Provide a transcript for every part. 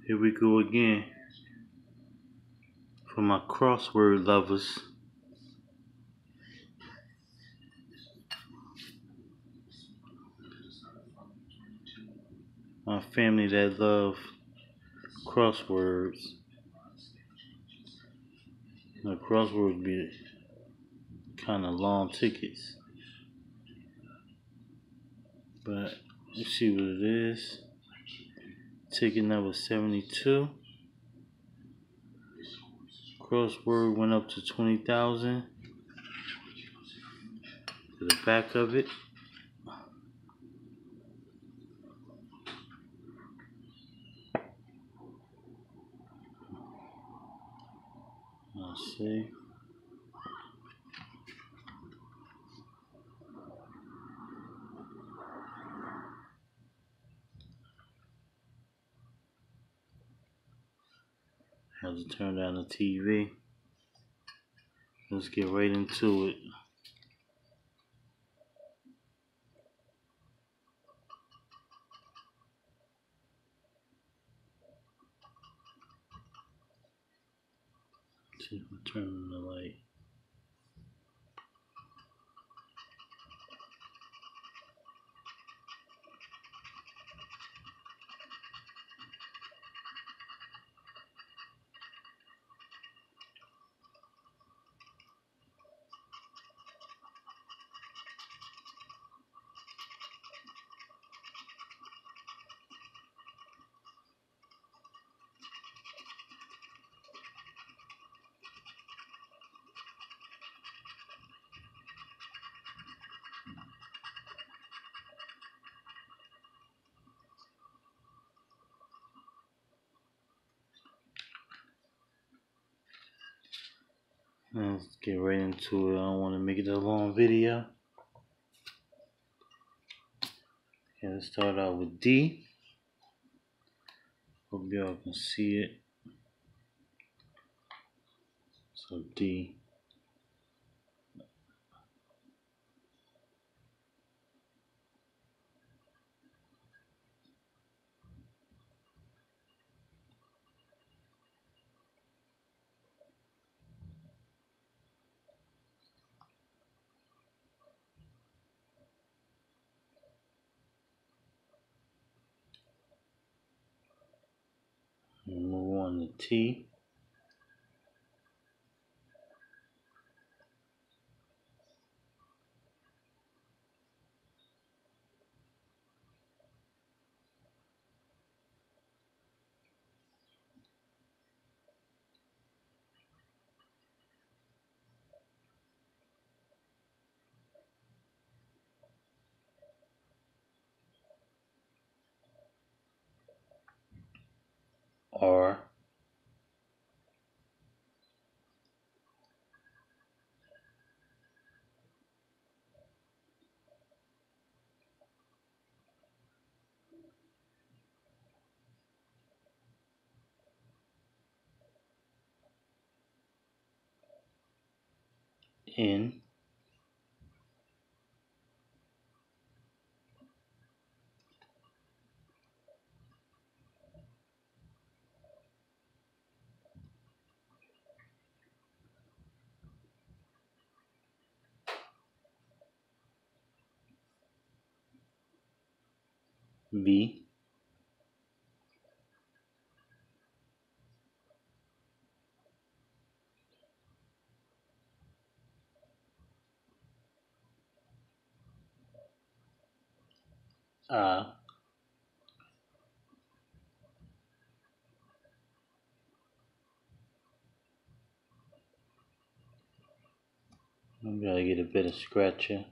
Here we go again for my crossword lovers. My family that love crosswords. Now crosswords be kind of long tickets, but let's see what it is. Ticket number 72. Crossword went up to 20,000. To the back of it. Let's see. Have to turn down the TV. Let's get right into it. See if I turn on the light. Let's get right into it. I don't want to make it a long video. Okay, let's start out with D. Hope y'all can see it. So D. Move on to T. R. N. B. I. I'm gonna get a bit of scratcher.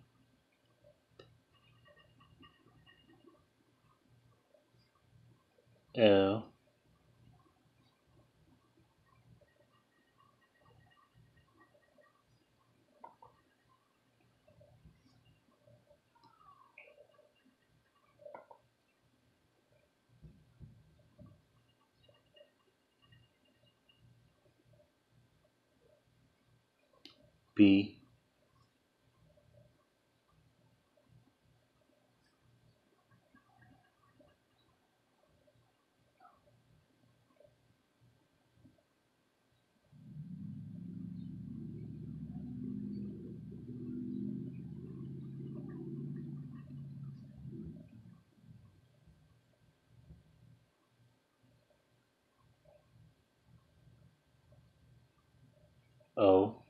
L. B. O,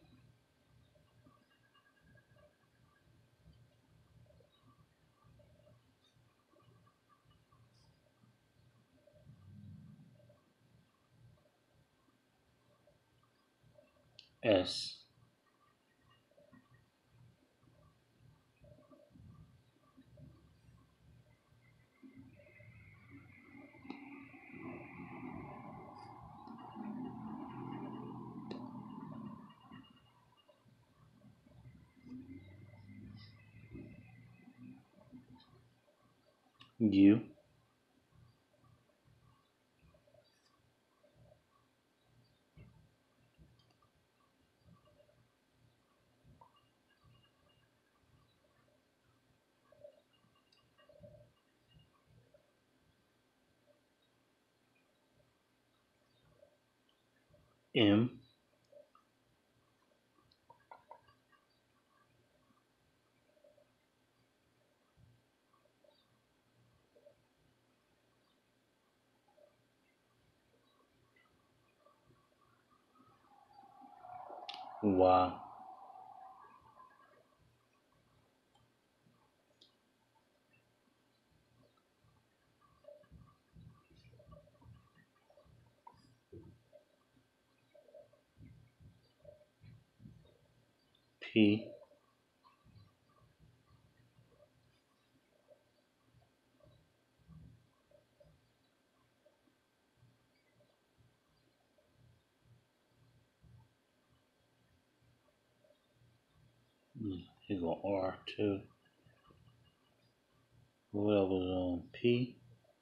S, U, M, Y, P, here go R too. What else was on P?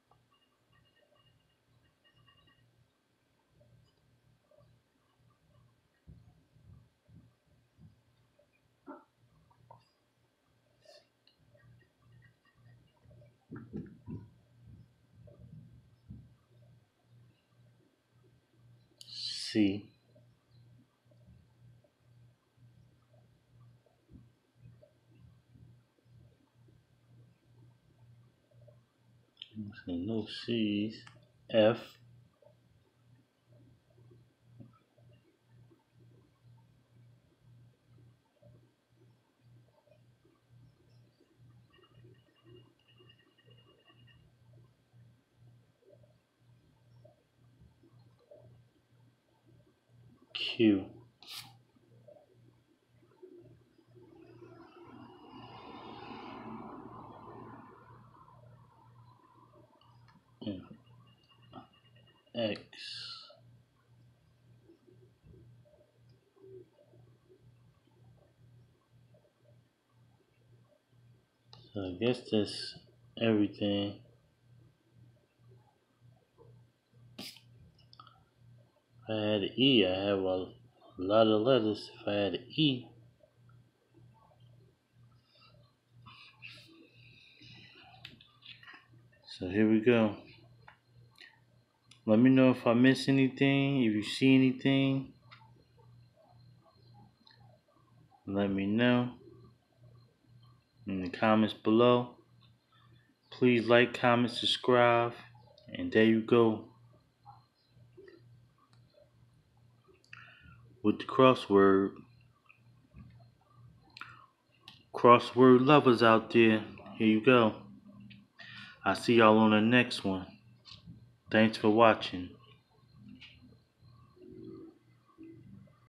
C, no C's. F, Q, and X. So I guess that's everything. If I had an E, I have a lot of letters. If I had an E, so here we go. Let me know if I miss anything. If you see anything, let me know in the comments below. Please like, comment, subscribe, and there you go with the crossword. Crossword lovers out there, here you go. I'll see y'all on the next one. Thanks for watching.